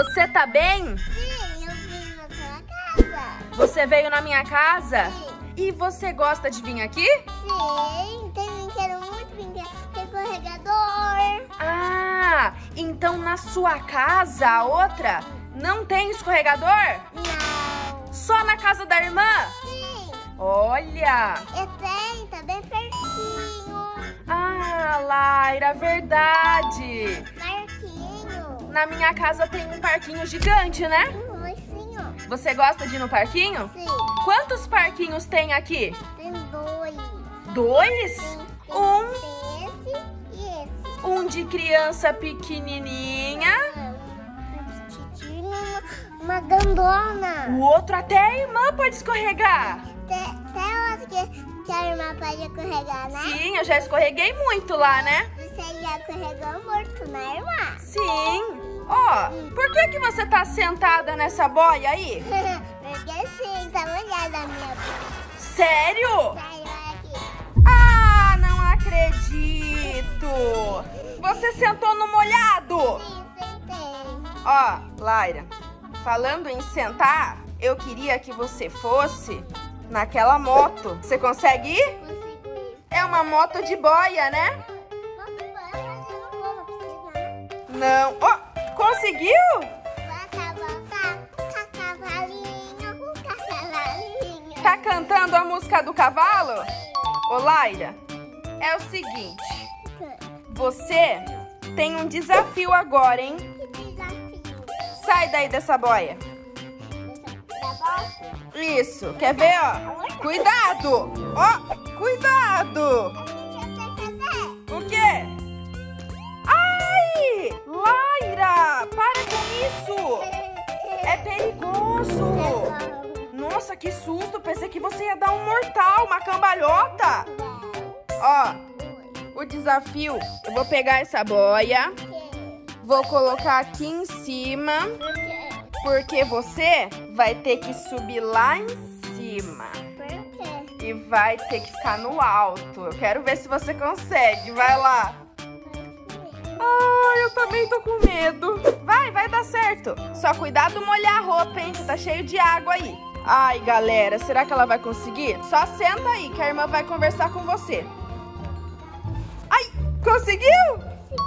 Você tá bem? Sim, eu vim na sua casa. Você veio na minha casa? Sim. E você gosta de vir aqui? Sim, quero muito brincar. Tem escorregador. Ah, então na sua casa, a outra, não tem escorregador? Não. Só na casa da irmã? Sim, Olha! eu tenho, tá bem pertinho. Ah, Laira, verdade! Marquinho. Na minha casa tem um parquinho gigante, né? Sim, ó. Você gosta de ir no parquinho? Sim, Quantos parquinhos tem aqui? tem dois. Dois? Tem Um, esse e esse. um de criança pequenininha. Uma grandona. O outro até a irmã pode escorregar. Até eu acho que a irmã pode escorregar, né? Sim, eu já escorreguei muito lá, né? Você já escorregou morto, né, irmã? Sim. Ó, por que você tá sentada nessa boia aí? Porque sim, tá molhada a minha boca. Sério? Sai, olha aqui. Ah, não acredito. Você sentou no molhado? Sim, sentei. Ó, Laira, falando em sentar, eu queria que você fosse naquela moto. Você consegue ir? Consigo ir. É uma moto de boia, né? Não. Ó, conseguiu? Tá cantando a música do cavalo? Ô, Laira, é o seguinte. Você tem um desafio agora, hein? Sai daí dessa boia. Isso, quer ver, ó? Cuidado! Ó, cuidado! O quê? Ai! Laira, para com isso! É perigoso! Nossa, que susto! Pensei que você ia dar um mortal, uma cambalhota! Ó, o desafio, eu vou pegar essa boia, vou colocar aqui em cima, porque você vai ter que subir lá em cima. E vai ter que ficar no alto. Eu quero ver se você consegue. Vai lá. Ai, eu também tô com medo. Vai dar certo. Só cuidado molhar a roupa, hein? Que tá cheio de água aí. Ai, galera, será que ela vai conseguir? Só senta aí que a irmã vai conversar com você. Ai, conseguiu?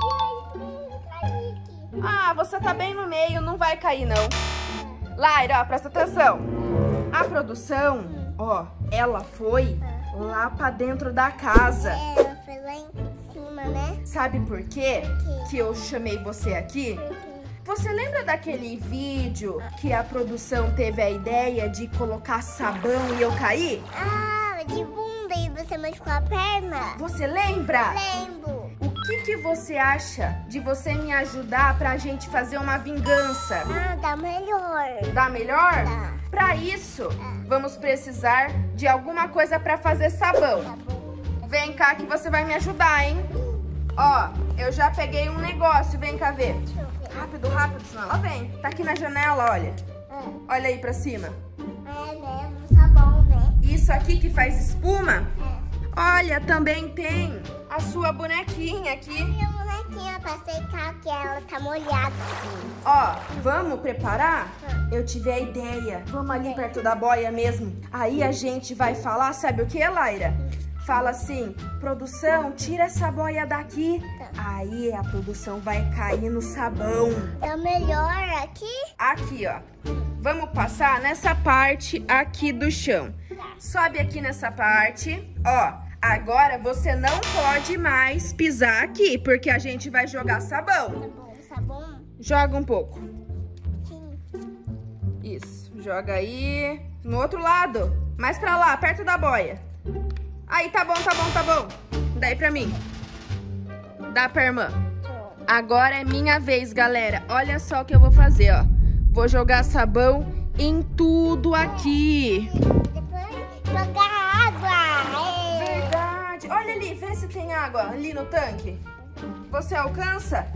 Ah, você tá bem no meio, não vai cair, não. Laira, ó, presta atenção. A produção, ó, ela foi lá pra dentro da casa. Ela foi lá em cima, né? Sabe por quê que eu chamei você aqui? Você lembra daquele vídeo que a produção teve a ideia de colocar sabão e eu caí? Ah, de bunda e você machucou a perna? Você lembra? Lembro. O que você acha de você me ajudar pra gente fazer uma vingança? Ah, dá melhor. Dá melhor? Dá. Pra isso, vamos precisar de alguma coisa pra fazer sabão. Tá bom. Vem cá que você vai me ajudar, hein? Ó, eu já peguei um negócio, vem cá ver. Deixa eu ver. Rápido, rápido, senão ela vem. Tá aqui na janela, olha. Olha aí pra cima. É mesmo, tá bom, né? Isso aqui que faz espuma. É. Olha, também tem a sua bonequinha aqui. Minha bonequinha pra secar que ela tá molhada assim. Ó, vamos preparar? Eu tive a ideia. Vamos ali perto da boia mesmo. Aí a gente vai falar, sabe o que, Laira? Fala assim, produção, tira essa boia daqui. Aí a produção vai cair no sabão. É melhor aqui? Aqui, ó. Vamos passar nessa parte aqui do chão. Sobe aqui nessa parte. Ó, agora você não pode mais pisar aqui, porque a gente vai jogar sabão. Tá bom, sabão? Joga um pouco. Sim. Isso, joga aí. No outro lado. Mais pra lá, perto da boia. Aí, tá bom, tá bom, tá bom. Daí pra mim. Dá pra irmã. Agora é minha vez, galera. Olha só o que eu vou fazer, ó. Vou jogar sabão em tudo aqui. Depois jogar água. Verdade. Olha ali, vê se tem água ali no tanque. Você alcança?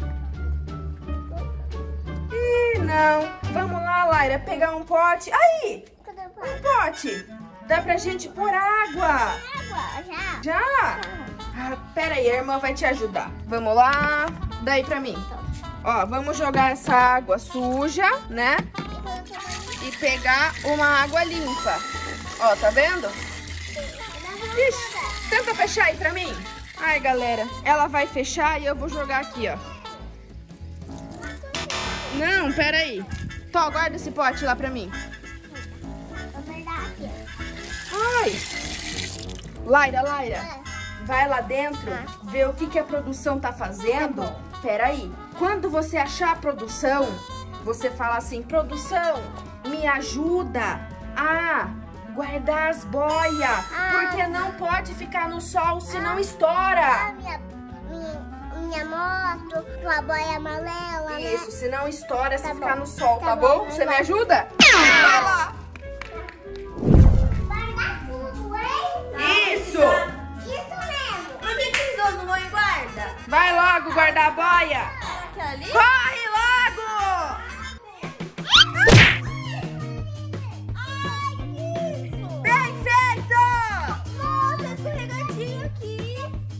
Ih, não. Vamos lá, Laira, pegar um pote. Aí, Cadê o um pote? pote. Dá pra gente pôr água. Água, já. Já? Ah, pera aí, a irmã vai te ajudar. Vamos lá. Daí pra mim. Ó, vamos jogar essa água suja, né? E pegar uma água limpa. Ó, tá vendo? Ixi, tenta fechar aí pra mim. Ai, galera, ela vai fechar e eu vou jogar aqui, ó. Não, pera aí. Tó, guarda esse pote lá pra mim. Ai. Laira, vai lá dentro ver o que a produção tá fazendo. Pera aí. Quando você achar a produção, você fala assim: produção, me ajuda a guardar as boias, porque não pode ficar no sol, senão estoura. Minha moto, sua boia amarela. Isso, senão estoura se ficar no sol, tá bom? Você me ajuda? Vai lá. Guardar tudo, hein? Isso. Isso mesmo. Por que precisou no mãe guarda? Vai logo guardar a boia. Aqui ali? Corre logo. Bem feito. Nossa, escorregadinho aqui.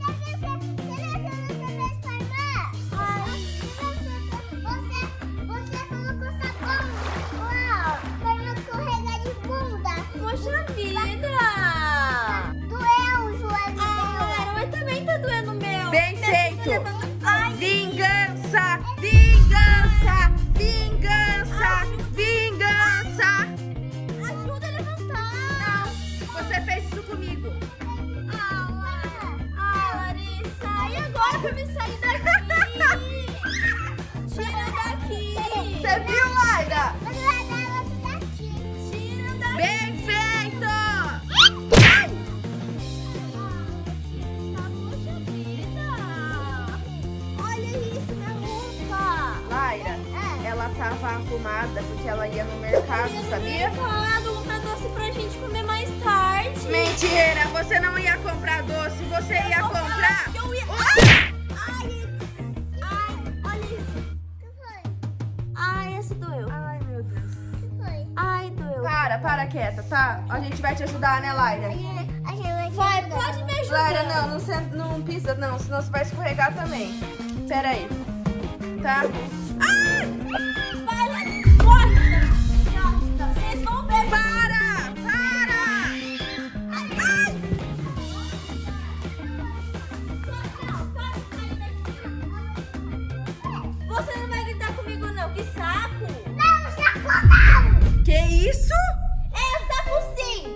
Você colocou sabão. Uau, foi um escorregar de bunda. Poxa vida. Doeu o joelho Galera, mas também tá doendo o meu. Bem feito. Ai, Vingança, vingança, vingança, vingança. ajuda a levantar. Você fez isso comigo. Larissa. E agora pra me sair daqui? Tira daqui. Você viu, Laira? Tira daqui. Bem feito. Poxa vida. Olha isso, minha roupa. Laira, ela tava arrumada porque ela ia no mercado, sabia? Comprar doce pra gente comer mais tarde. Mentira, você não ia comprar doce, você ia comprar... Eu ia... Ai, olha isso. Ai, esse doeu. Ai, meu Deus. Ai, doeu. Para quieta, tá? A gente vai te ajudar, né, Laira? Vai, pode me ajudar. Laira, não pisa não, senão você vai escorregar também. Pera aí. Tá? Vai lá, corre. Nossa, vocês vão ver. Para! Você não vai gritar comigo não, que saco. Que isso? É saco sim.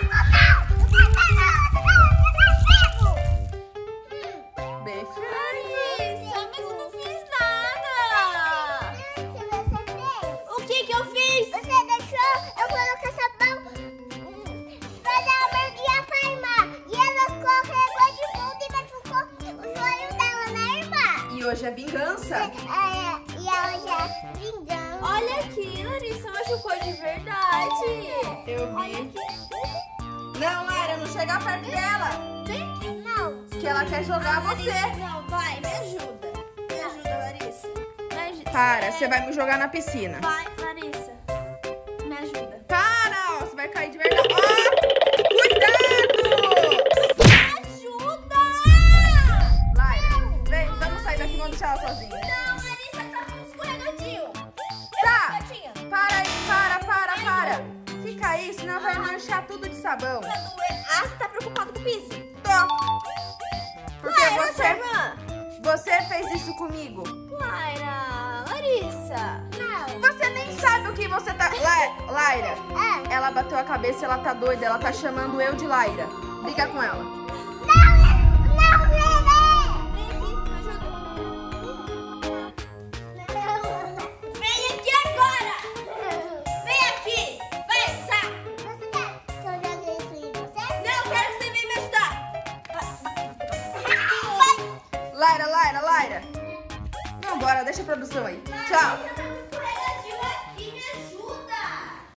Bem feito. Larissa, mas eu não fiz nada. O que eu fiz? Você deixou eu colocar sabão pra dar uma dia pra irmã. E ela escorregou de bunda e machucou o joelho dela, né, irmã? E hoje é vingança. E ela já vingança. Olha aqui, Larissa, machucou de verdade. Eu Olha vi. aqui. Não, Laira, não chega perto dela. Não. Que ela quer jogar você. Não, vai, me ajuda. Me ajuda, Larissa. Me ajuda. Para, você vai me jogar na piscina. Vai, Larissa. Me ajuda. Para, ó, você vai cair de verdade. Ó, cuidado! Me ajuda! Laira, vem, vamos sair daqui e vamos deixar ela sozinha. Não, Larissa, tá com escorregadinho. Tá, Tadinha. para aí, para. Fica aí, senão vai manchar tudo de sabão. Tá doendo. Ah, você tá preocupado com o piso? Tô. Porque Laira, sua irmã. você fez isso comigo. Larissa. Não. Você nem sabe o que você tá... Laira, ela bateu a cabeça, ela tá doida, ela tá chamando eu de Laira. Briga com ela. Não, Vem aqui, me ajuda. Vem aqui agora. Vem aqui. Vai, saco. Você quer que eu jogue isso em você? Não, quero que você venha me ajudar. Laira. Vambora, deixa a produção aí. Tchau.